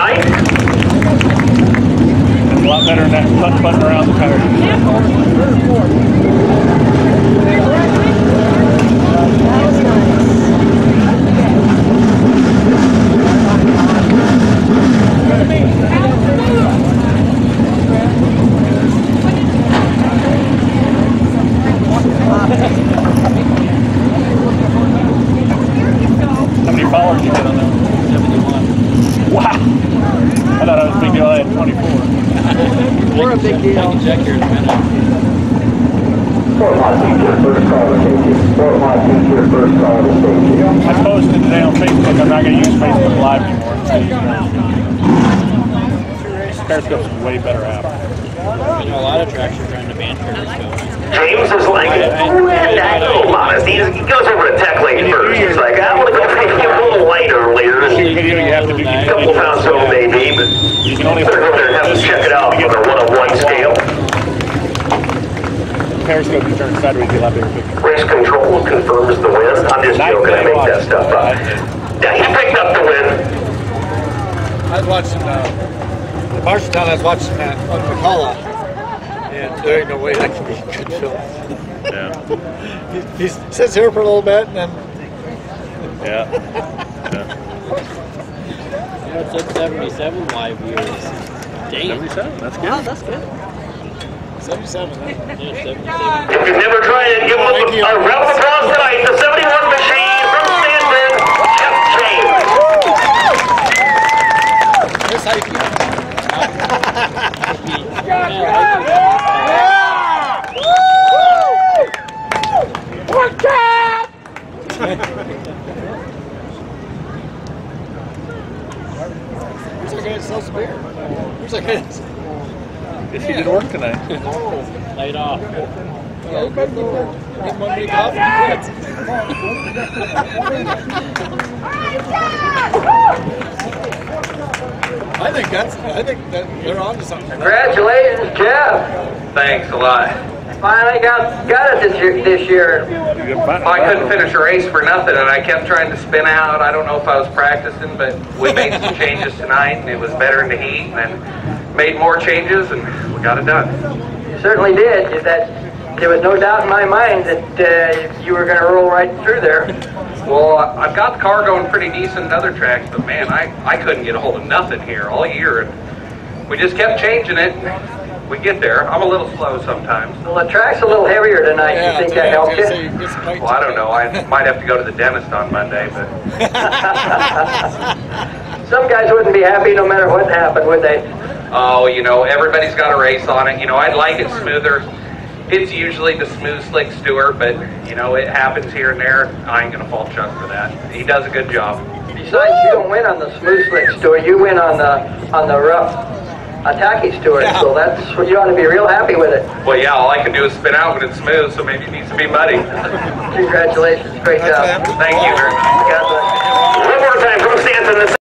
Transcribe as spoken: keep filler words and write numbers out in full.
tonight. It's a lot better than that button button around the tire. How many followers you get on that? seventy-one. Wow! I thought I was a big deal. I had twenty-four. We're a big deal. Check here in a minute. Fort Mott teacher, first call to safety. Fort Mott teacher, first call to safety. I posted today on Facebook. I'm not going to use Facebook Live anymore. Periscope's a way better app. You know, a lot of tracks are trying to ban Periscope. James is like, oh, modest. He goes over to Tech Lane first. He's like, I want to go take a little light earlier. Video you have to do. A couple pounds so maybe, but You can only better go there and have to check it out on a one-on-one scale. Periscope, you turn sideways, you'll have bigger. Race control confirms the win. I'm just joking. I make that stuff up. Yeah, he picked up the win. I was watching, uh, in Marshalltown, I was watching that on McCullough, and there ain't no way that can be a good film. Yeah. He, he sits here for a little bit, and then... Yeah. Yeah. You know, it's at seventy-seven live viewers. Dang. seventy-seven, that's good. Oh, that's good. seventy-seven, huh? Yeah, seventy-seven. If you've never tried it, give him a, a round of applause tonight. The seventy-one machine from Stanton, Jeff James. That's how you keep it. Work out! Where's that guy that sells beer? Where's that guy that sells... Guess you did work tonight. Laid off. Oh, good Lord. Get one week off and I think that's, I think that they're on to something. Congratulations, Jeff. Thanks a lot. Finally got got it this year. This year. Well, I couldn't finish a race for nothing, and I kept trying to spin out. I don't know if I was practicing, but we made some changes tonight, and it was better in the heat, and then made more changes, and we got it done. You certainly did. That there was no doubt in my mind that uh, you were going to roll right through there. Well, I've got the car going pretty decent at other tracks, but man, I, I couldn't get a hold of nothing here all year, and we just kept changing it. We get there. I'm a little slow sometimes. Well, the track's a little heavier tonight. Yeah, you think today that I was helped gonna you? say, get some weight Well, I don't know. I might have to go to the dentist on Monday, but Some guys wouldn't be happy no matter what happened, would they? oh, you know, everybody's got a race on it. You know, I'd like it smoother. It's usually the smooth, slick Stewart, but, you know, it happens here and there. I ain't going to fault Chuck for that. He does a good job. Besides, you don't win on the smooth slick Stewart. You win on the on the rough, attacky Stewart. Yeah. So that's you ought to be real happy with it. Well, yeah, all I can do is spin out when it's smooth, so maybe it needs to be muddy. Congratulations, great job. Thank you very much. God bless you. One more time from Stanton.